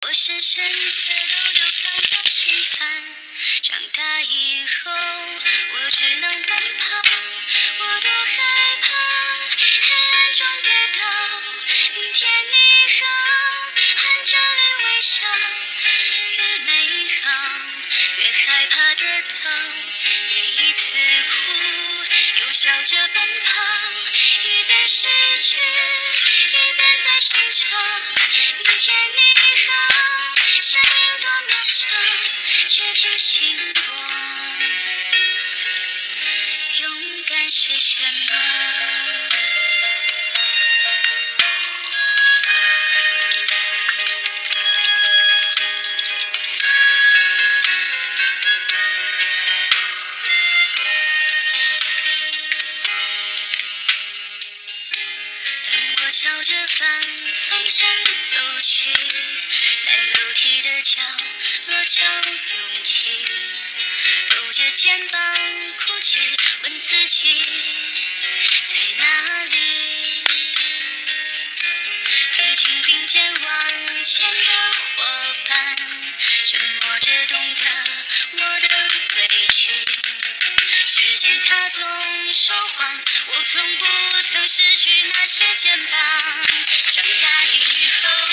我深深的都留藏在心坎。长大以后，我只能奔跑，我多害怕黑暗中跌倒。明天你好，含着泪微笑，越美好越害怕得到。每一次哭，又笑着奔跑，一边失去，一边在寻找。明天你好，生命多渺小，却提醒我，勇敢是什么？朝着反方向走去，在楼梯的角落找勇气，勾着肩膀哭泣，问自己在哪里。曾经并肩往前的伙伴，沉默着懂得我的委屈。时间它总说谎，我从不曾失去那些肩膀。长大以后，